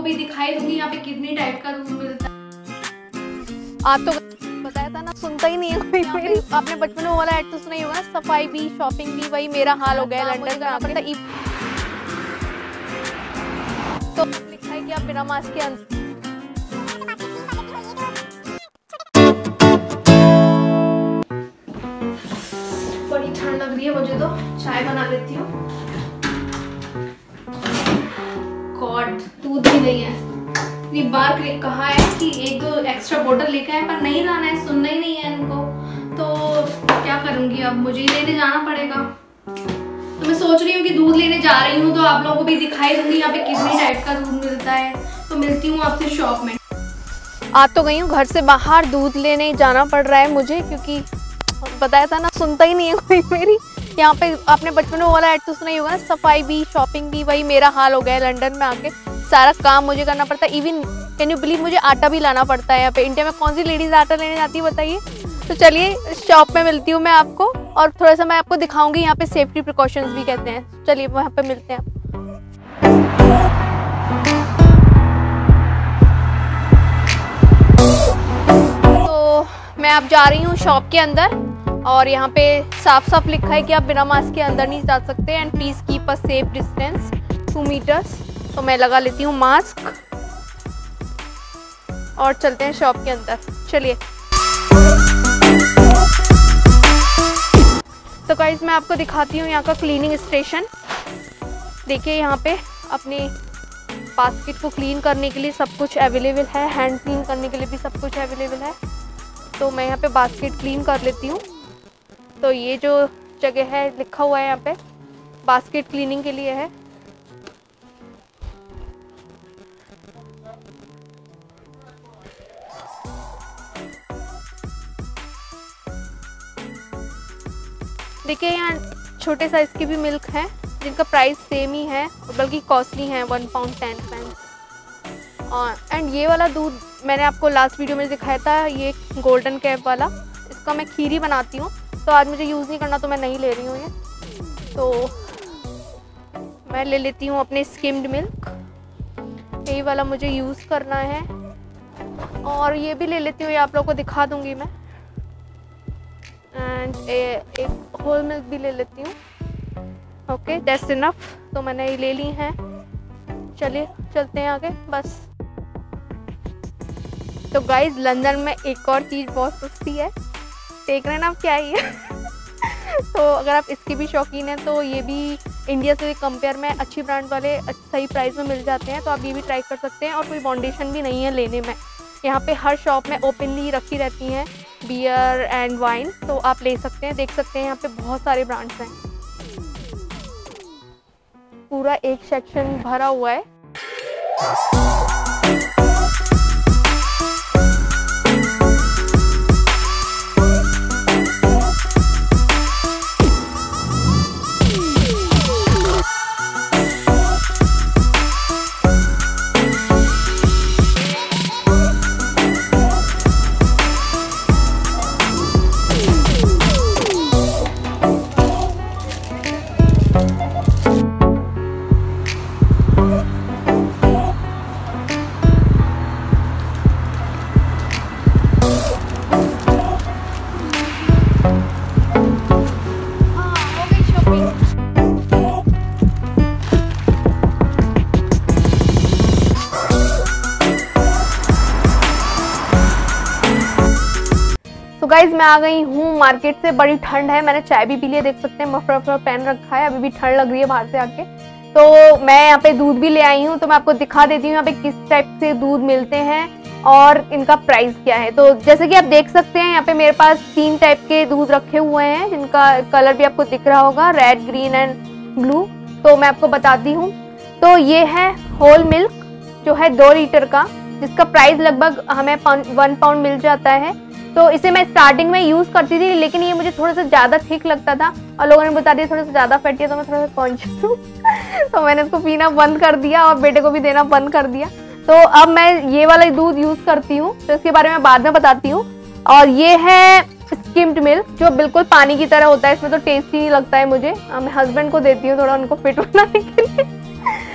भी दिखाई दूंगी यहाँ पे कितनी टाइप का दूध मिलता है। आप तो बताया था ना, सुनता ही नहीं है कोई मेरी। आपने बचपन में वो वाला ऐड तो सुना ही होगा, सफाई भी शॉपिंग भी, वही मेरा हाल हो गया लंदन का। पड़ता तो लिखा है कि आप बिना मास्क के अंदर। बड़ी ठंड लग रही है मुझे, तो चाय बना लेती हूँ। गॉड, दूध भी नहीं है। इतनी बार कहा है कि एक दो एक्स्ट्रा बोतल लेके आए, पर नहीं लाना है, सुनना ही नहीं है इनको। तो क्या करूंगी अब, मुझे ही लेने जाना पड़ेगा। तो मैं सोच रही हूँ कि दूध लेने जा रही हूँ, तो आप लोगों को भी दिखाई दूंगी यहाँ पे कितनी टाइप का दूध मिलता है। तो मिलती हूँ आपसे शॉप में। आ तो गई हूँ, घर से बाहर दूध लेने जाना पड़ रहा है मुझे, क्योंकि बताया था ना, सुनता ही नहीं है कोई मेरी। यहाँ पे आपने बचपन में वो वाला ऐड तो सुना ही होगा, सफाई भी शॉपिंग भी, वही मेरा हाल हो गया लंदन में आके। सारा काम मुझे करना पड़ता है। इवन कैन यू बिलीव, मुझे आटा भी लाना पड़ता है यहाँ पे। इंडिया में कौन सी लेडीज आटा लेने जाती है बताइए। तो चलिए शॉप में मिलती हूँ मैं आपको, और थोड़ा सा मैं आपको दिखाऊंगी यहाँ पे सेफ्टी प्रिकॉशंस भी कहते हैं। चलिए वहाँ पे मिलते हैं। तो मैं अब जा रही हूँ शॉप के अंदर, और यहाँ पे साफ साफ लिखा है कि आप बिना मास्क के अंदर नहीं जा सकते, and please keep a safe distance 2 metres. तो मैं लगा लेती हूँ मास्क और चलते हैं शॉप के अंदर। चलिए। तो गाइस मैं आपको दिखाती हूँ यहाँ का क्लीनिंग स्टेशन। देखिए यहाँ पे अपने बास्केट को क्लीन करने के लिए सब कुछ अवेलेबल है, हैंड क्लीन करने के लिए भी सब कुछ अवेलेबल है। तो मैं यहाँ पे बास्केट क्लीन कर लेती हूँ। तो ये जो जगह है लिखा हुआ है यहाँ पे बास्केट क्लीनिंग के लिए है। देखिए यहाँ छोटे साइज की भी मिल्क है, जिनका प्राइस सेम ही है, बल्कि कॉस्टली है, 1 पाउंड 10 पेंस। और एंड ये वाला दूध मैंने आपको लास्ट वीडियो में दिखाया था, ये गोल्डन कैप वाला। इसका मैं खीरी बनाती हूँ, तो आज मुझे यूज़ नहीं करना, तो मैं नहीं ले रही हूँ ये। तो मैं ले लेती हूँ अपने स्किम्ड मिल्क, यही वाला मुझे यूज़ करना है। और ये भी ले लेती हूँ, ये आप लोगों को दिखा दूँगी मैं। एंड एक होल मिल्क भी ले लेती हूँ। Okay, that's enough. तो मैंने ये ले ली हैं। चलिए चलते हैं आगे बस। तो गाइज लंदन में एक और चीज़ बहुत सस्ती है, देख रहे हैं ना आप क्या ही है। तो अगर आप इसके भी शौकीन हैं, तो ये भी इंडिया से कंपेयर में अच्छी ब्रांड वाले सही प्राइस में मिल जाते हैं। तो आप ये भी ट्राई कर सकते हैं, और कोई बाउंडेशन भी नहीं है लेने में। यहाँ पे हर शॉप में ओपनली रखी रहती हैं बियर एंड वाइन, तो आप ले सकते हैं। देख सकते हैं यहाँ पे बहुत सारे ब्रांड्स हैं, पूरा एक सेक्शन भरा हुआ है। तो गाइज मैं आ गई हूँ मार्केट से। बड़ी ठंड है, मैंने चाय भी पी लिया, देख सकते हैं मफलर पहन रखा है। अभी भी ठंड लग रही है बाहर से आके। तो मैं यहाँ पे दूध भी ले आई हूँ, तो मैं आपको दिखा देती हूँ यहाँ पे किस टाइप से दूध मिलते हैं और इनका प्राइस क्या है। तो जैसे कि आप देख सकते हैं यहाँ पे मेरे पास 3 टाइप के दूध रखे हुए हैं, जिनका कलर भी आपको दिख रहा होगा, रेड, ग्रीन एंड ब्लू। तो मैं आपको बताती हूँ। तो ये है होल मिल्क, जो है 2 लीटर का, जिसका प्राइस लगभग हमें 1 पाउंड मिल जाता है। तो इसे मैं स्टार्टिंग में यूज़ करती थी, लेकिन ये मुझे थोड़ा सा ज़्यादा ठीक लगता था, और लोगों ने बता दिया थोड़ा सा ज़्यादा फैटी है, तो मैं थोड़ा सा कॉन्शियस हूँ। तो मैंने इसको पीना बंद कर दिया और बेटे को भी देना बंद कर दिया। तो अब मैं ये वाला दूध यूज़ करती हूँ, तो इसके बारे में बाद में बताती हूँ। और ये है स्किम्ड मिल्क, जो बिल्कुल पानी की तरह होता है, इसमें तो टेस्ट ही नहीं लगता है मुझे। मैं हस्बैंड को देती हूँ थोड़ा उनको फिट बनाने के लिए।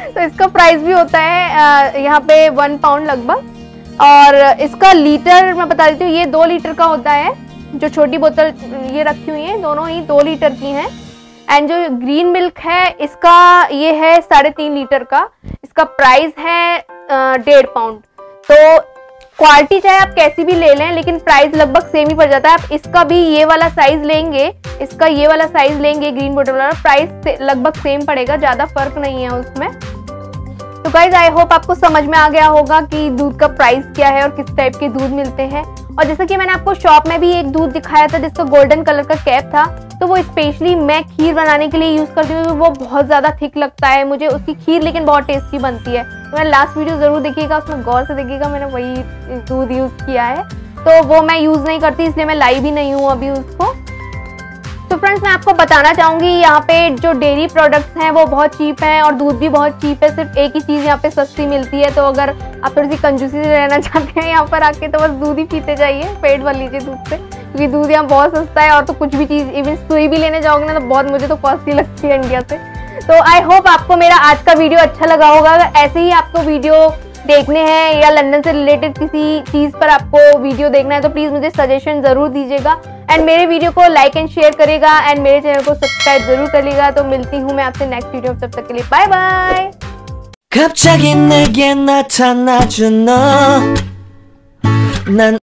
तो इसका प्राइस भी होता है यहाँ पे 1 पाउंड लगभग। और इसका लीटर मैं बता देती हूँ, ये 2 लीटर का होता है। जो छोटी बोतल ये रखी हुई है दोनों ही 2 लीटर की हैं। एंड जो ग्रीन मिल्क है इसका ये है 3.5 लीटर का। इसका प्राइस है 1.5 पाउंड। तो क्वालिटी चाहे आप कैसी भी ले लें लेकिन प्राइस लगभग सेम ही पड़ जाता है। आप इसका भी ये वाला साइज लेंगे, इसका ये वाला साइज लेंगे ग्रीन बोतल वाला, प्राइस लगभग सेम पड़ेगा, ज्यादा फर्क नहीं है उसमें। तो गाइज आई होप आपको समझ में आ गया होगा कि दूध का प्राइस क्या है और किस टाइप के दूध मिलते हैं। और जैसा कि मैंने आपको शॉप में भी एक दूध दिखाया था जिसका गोल्डन कलर का कैप था, तो वो स्पेशली मैं खीर बनाने के लिए यूज करती हूँ। वो बहुत ज्यादा थिक लगता है मुझे उसकी खीर, लेकिन बहुत टेस्टी बनती है। तो मैं लास्ट वीडियो जरूर देखिएगा, उसमें गौर से देखिएगा, मैंने वही दूध यूज किया है। तो वो मैं यूज नहीं करती, इसलिए मैं लाई भी नहीं हूँ अभी उसको। तो फ्रेंड्स मैं आपको बताना चाहूंगी यहाँ पे जो डेयरी प्रोडक्ट्स हैं वो बहुत चीप हैं और दूध भी बहुत चीप है। सिर्फ एक ही चीज़ यहाँ पे सस्ती मिलती है। तो अगर आप थोड़ी सी कंजूसी से रहना चाहते हैं यहाँ पर आके तो बस दूध ही पीते जाइए, पेट भर लीजिए दूध से, क्योंकि दूध यहाँ बहुत सस्ता है। और तो कुछ भी चीज़ इवन सुई भी लेने जाओगे ना तो बहुत, मुझे तो कॉस्टली लगती है इंडिया से। तो आई होप आपको मेरा आज का वीडियो अच्छा लगा होगा। अगर ऐसे ही आपको वीडियो देखने हैं या लंदन से रिलेटेड किसी चीज़ पर आपको वीडियो देखना है तो प्लीज़ मुझे सजेशन ज़रूर दीजिएगा। एंड मेरे वीडियो को लाइक एंड शेयर करेगा एंड मेरे चैनल को सब्सक्राइब जरूर करिएगा। तो मिलती हूँ मैं आपसे नेक्स्ट वीडियो, तब तक के लिए बाय बाय। 갑자기 내게 나타나준 너, 난